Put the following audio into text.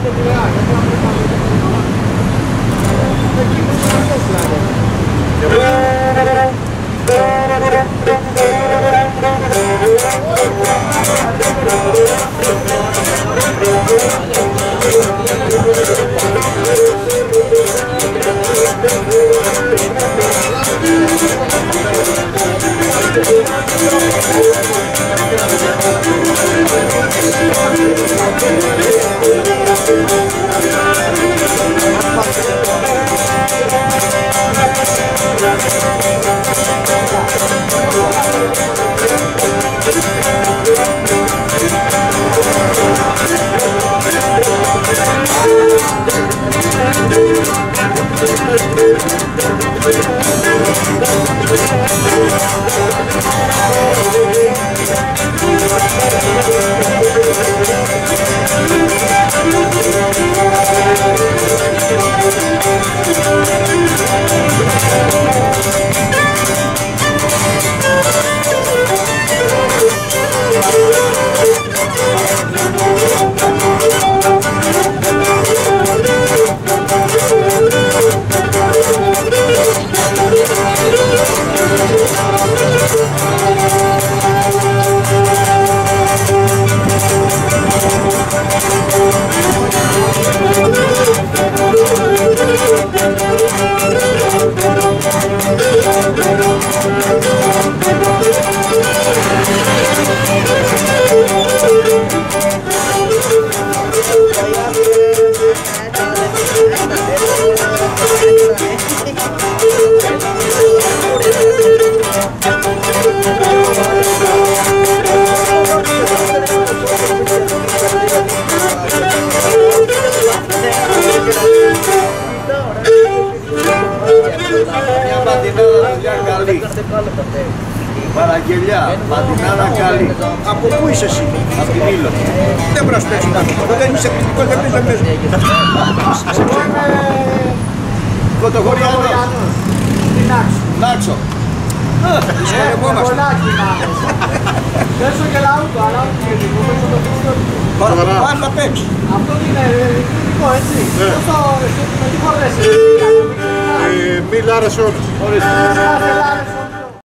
Παραγγελιά, πατινάρα καλή. Από πού είσαι εσύ? Από την Ήλο. Δεν μπορώ να σου παίξω κάτι. Δεν είσαι εκπληκτικός, δεν πεις να παίζω. Εγώ είμαι Κοτοχωριανός. Τι Νάξο. Νάξο. Δυσκολευόμαστε. Δεν σου γελάω το, αλλά όχι γενικό. Πάμε να παίξω. Αυτό είναι εκπληκτικό, έτσι. Τι χωρές? Μη λάρες όλους.